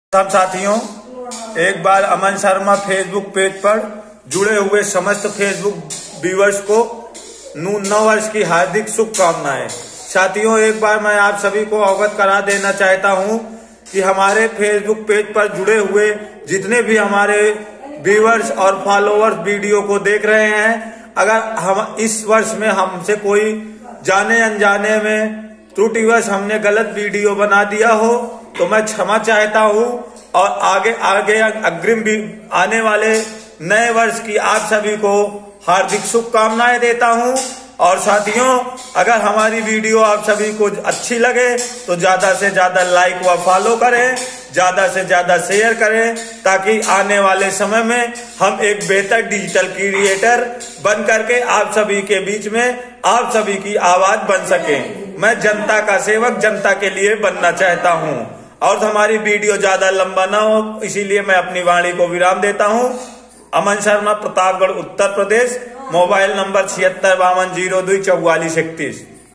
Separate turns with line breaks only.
सब साथियों, एक बार अमन शर्मा फेसबुक पेज पर जुड़े हुए समस्त फेसबुक व्यूअर्स को नव वर्ष की हार्दिक शुभकामनाएं। साथियों, एक बार मैं आप सभी को अवगत करा देना चाहता हूं कि हमारे फेसबुक पेज पर जुड़े हुए जितने भी हमारे व्यूअर्स और फॉलोअर्स वीडियो को देख रहे हैं, अगर हम इस वर्ष में हमसे कोई जाने अनजाने में त्रुटिवश हमने गलत वीडियो बना दिया हो तो मैं क्षमा चाहता हूं और आगे अग्रिम भी आने वाले नए वर्ष की आप सभी को हार्दिक शुभकामनाएं देता हूं। और साथियों, अगर हमारी वीडियो आप सभी को अच्छी लगे तो ज्यादा से ज्यादा लाइक व फॉलो करें, ज्यादा से ज्यादा शेयर करें, ताकि आने वाले समय में हम एक बेहतर डिजिटल क्रिएटर बन करके आप सभी के बीच में आप सभी की आवाज बन सके। मैं जनता का सेवक जनता के लिए बनना चाहता हूं और हमारी वीडियो ज्यादा लंबा ना हो, इसीलिए मैं अपनी वाणी को विराम देता हूं। अमन शर्मा, प्रतापगढ़, उत्तर प्रदेश। Mobile number 7652024431।